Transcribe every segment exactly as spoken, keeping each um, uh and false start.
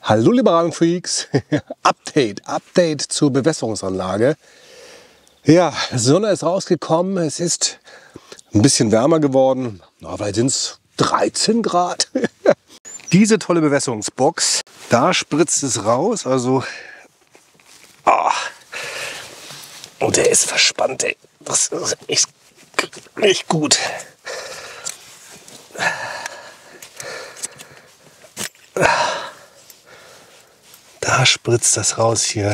Hallo liebe Rabenfreaks, Update, Update zur Bewässerungsanlage. Ja, die Sonne ist rausgekommen, es ist ein bisschen wärmer geworden, na, vielleicht sind es dreizehn Grad. Diese tolle Bewässerungsbox, da spritzt es raus, also oh. Und der ist verspannt, ey. Das ist echt, echt gut. Da spritzt das raus hier.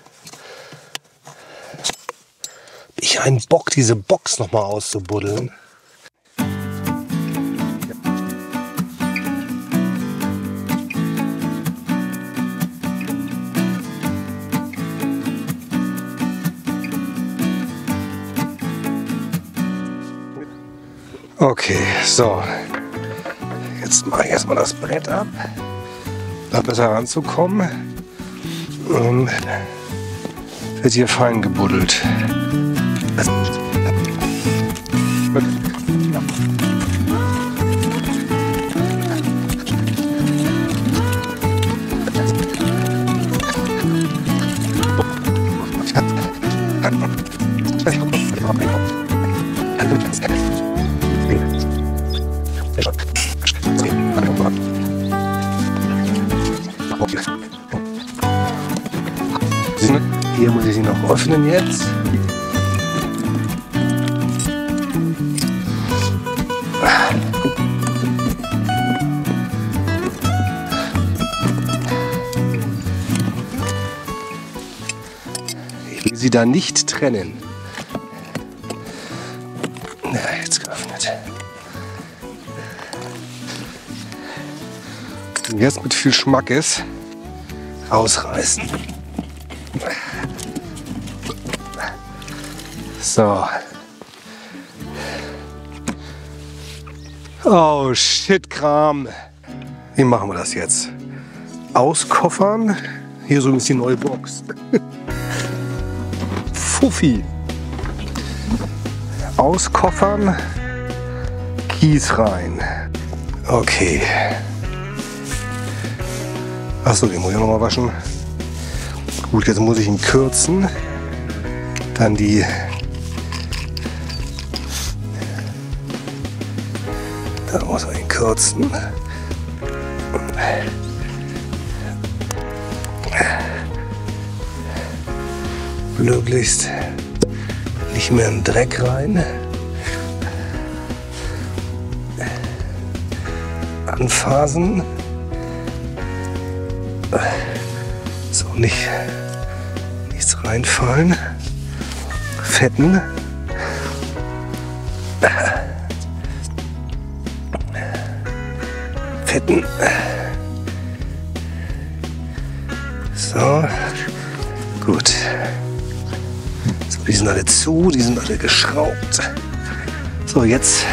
Ich habe einen Bock, diese Box noch mal auszubuddeln. Okay, so. Jetzt mache ich erstmal das Brett ab, da besser ranzukommen. Und wird hier fein gebuddelt. Hier muss ich sie noch öffnen jetzt. Ich will sie da nicht trennen. Ja, jetzt geöffnet. Und jetzt mit viel Schmackes ausreißen. So. Oh shit, Kram. Wie machen wir das jetzt? Auskoffern. Hier so ist die neue Box. Fuffi. Auskoffern. Kies rein. Okay. Achso, den muss ich noch mal waschen. Gut, jetzt muss ich ihn kürzen. Dann die Da muss man ihn kürzen. Möglichst nicht mehr im Dreck rein. Anfasen. So, nicht nichts reinfallen. Fetten. Fetten. So, gut. So, die sind alle zu, die sind alle geschraubt. So, jetzt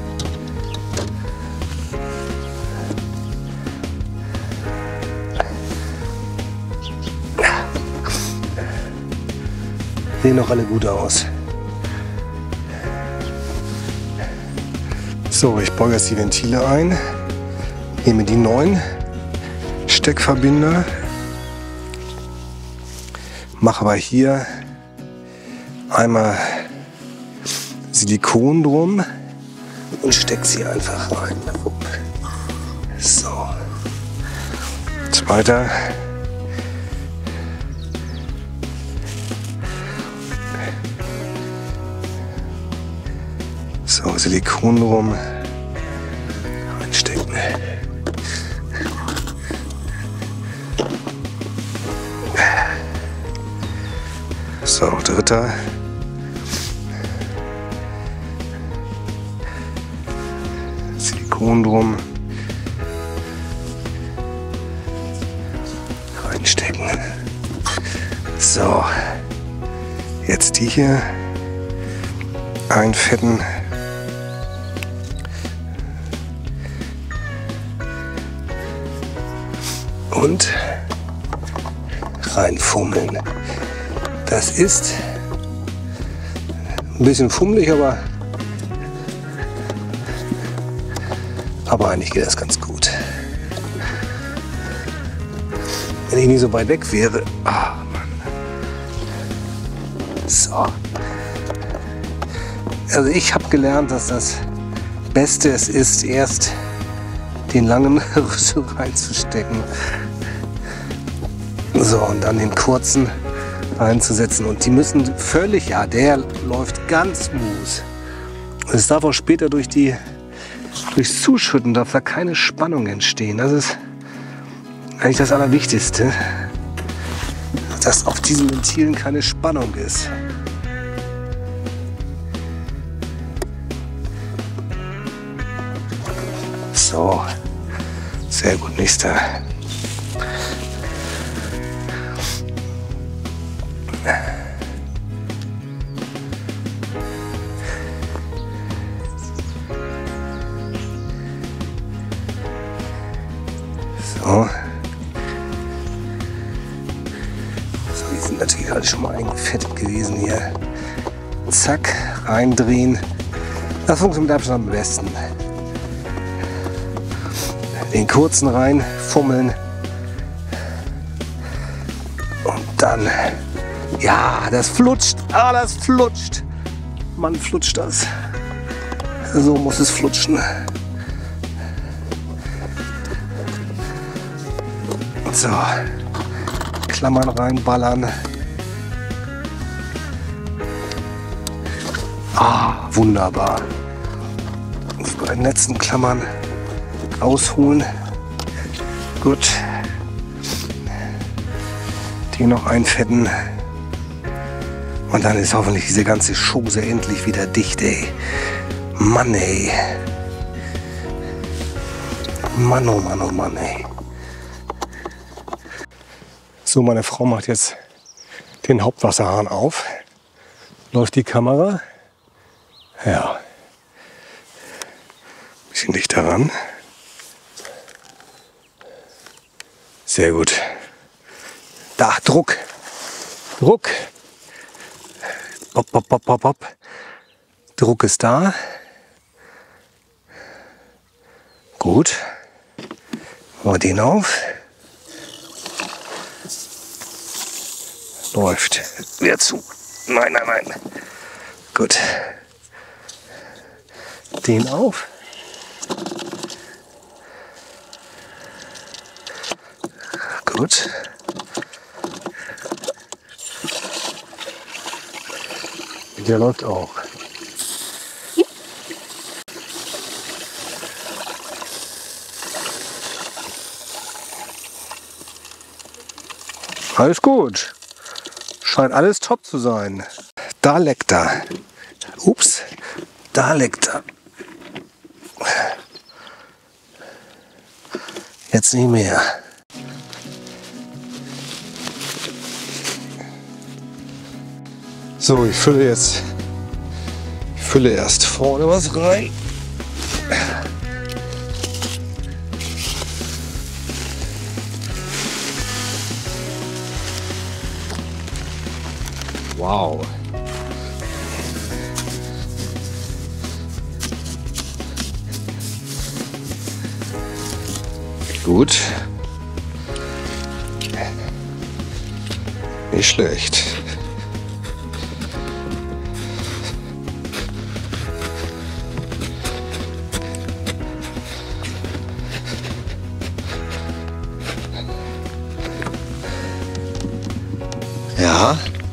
sehen noch alle gut aus. So, ich baue jetzt die Ventile ein. Nehme die neuen Steckverbinder, mache aber hier einmal Silikon drum und stecke sie einfach rein. So. Zweiter. So, Silikon drum reinstecken. So, dritter. Silikon drum. Reinstecken. So. Jetzt die hier. Einfetten. Und reinfummeln. Das ist ein bisschen fummelig, aber, aber eigentlich geht das ganz gut. wenn ich nicht so weit weg wäre. Ah, Mann. So. Also ich habe gelernt, dass das Beste es ist, erst den langen Rüssel reinzustecken. So, und dann den kurzen reinzusetzen. Und die müssen völlig, ja, der läuft ganz smooth. Es darf auch später durch die, durchs Zuschütten darf da keine Spannung entstehen. Das ist eigentlich das Allerwichtigste, dass auf diesen Ventilen keine Spannung ist. So, sehr gut, nächster. So. So, die sind natürlich alle schon mal eingefettet gewesen hier. Zack, reindrehen. Das funktioniert mit Abstand am besten. Den kurzen rein, fummeln. Und dann, ja, das flutscht. Ah, das flutscht. Mann, flutscht das. So muss es flutschen. So, Klammern reinballern. Ah, wunderbar. Die beiden letzten Klammern rausholen. Gut. Die noch einfetten. Und dann ist hoffentlich diese ganze Chose endlich wieder dicht, ey. Mann, ey. Mann, oh Mann, oh Mann, ey. So, meine Frau macht jetzt den Hauptwasserhahn auf. Läuft die Kamera. Ja. Bisschen dichter ran. Sehr gut. Da, Druck. Druck. Pop, pop, pop, pop, pop. Druck ist da. Gut. Machen wir den auf. Läuft. Wieder zu. Nein, nein, nein. Gut. Den auf. Gut. Der läuft auch. Alles gut. Scheint alles top zu sein. Da leckt er. Ups. Da leckt er. Jetzt nicht mehr. So, ich fülle jetzt. Ich fülle erst vorne was rein. Wow. Gut. Nicht schlecht. Ja.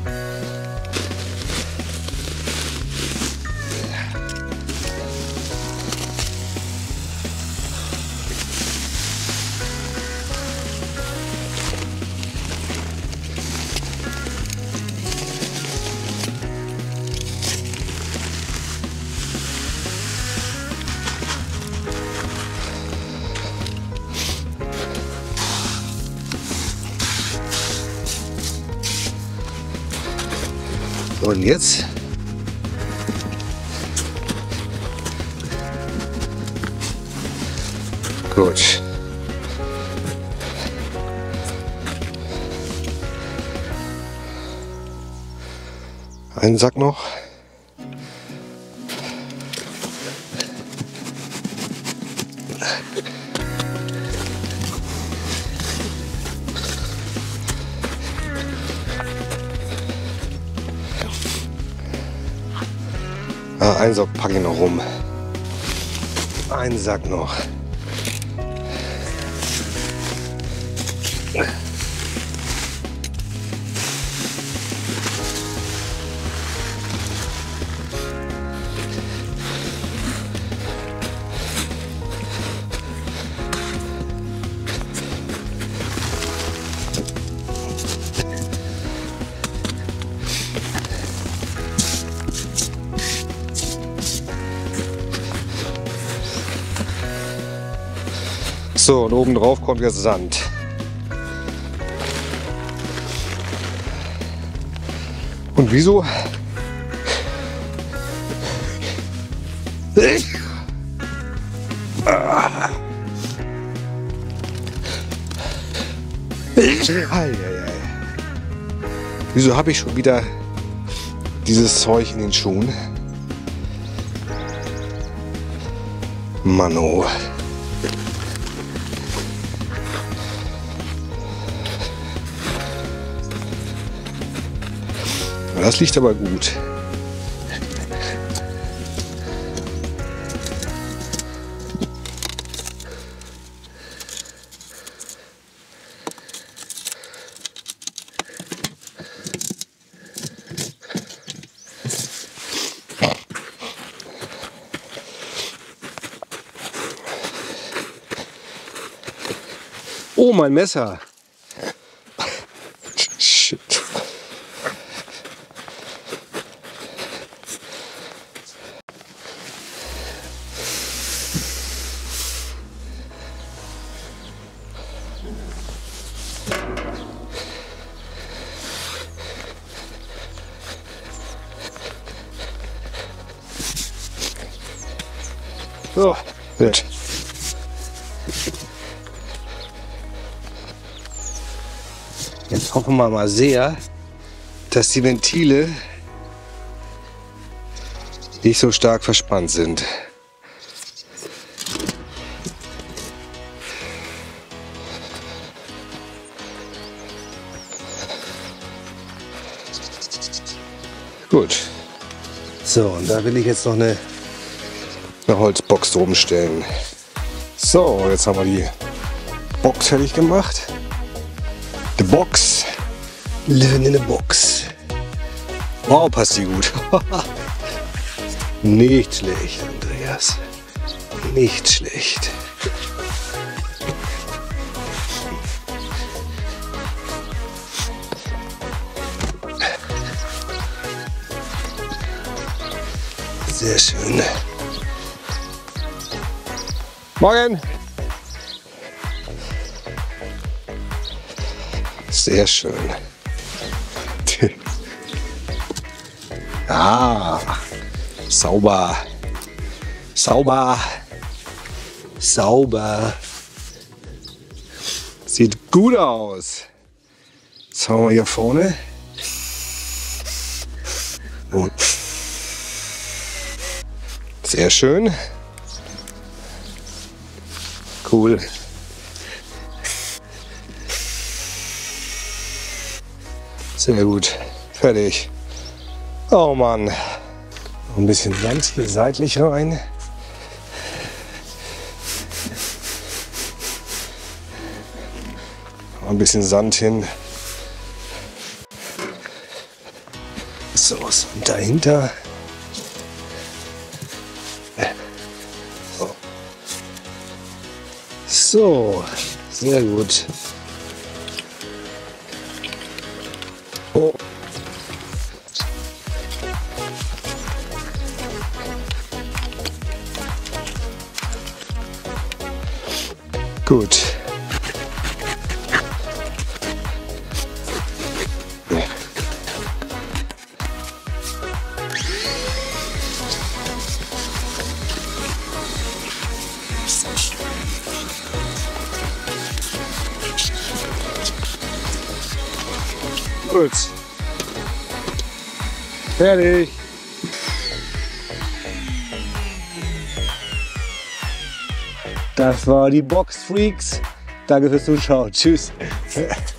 Und jetzt gut. Einen Sack noch. Ah, einen Sack packe ich noch rum. Einen Sack noch. So, und oben drauf kommt jetzt Sand. Und wieso? Ah. Wieso habe ich schon wieder dieses Zeug in den Schuhen? Mann, oh. Das liegt aber gut. Oh, mein Messer. Shit. So, gut. Jetzt hoffen wir mal sehr, dass die Ventile nicht so stark verspannt sind. Gut. So, und da will ich jetzt noch eine, eine Holzbox drum stellen. So, jetzt haben wir die Box fertig gemacht. The Box. Living in a Box. Wow, passt die gut. Nicht schlecht, Andreas. Nicht schlecht. Sehr schön. Morgen. Sehr schön. Ah, sauber. Sauber. Sauber. Sieht gut aus. Jetzt haben wir hier vorne. Und sehr schön. Cool. Sehr gut. Fertig. Oh Mann. Noch ein bisschen Sand hier seitlich rein. Noch ein bisschen Sand hin. So, und dahinter. So, sehr gut. Oh. Gut. Gut. Fertig. Das war die Box Freaks. Danke fürs Zuschauen. Tschüss.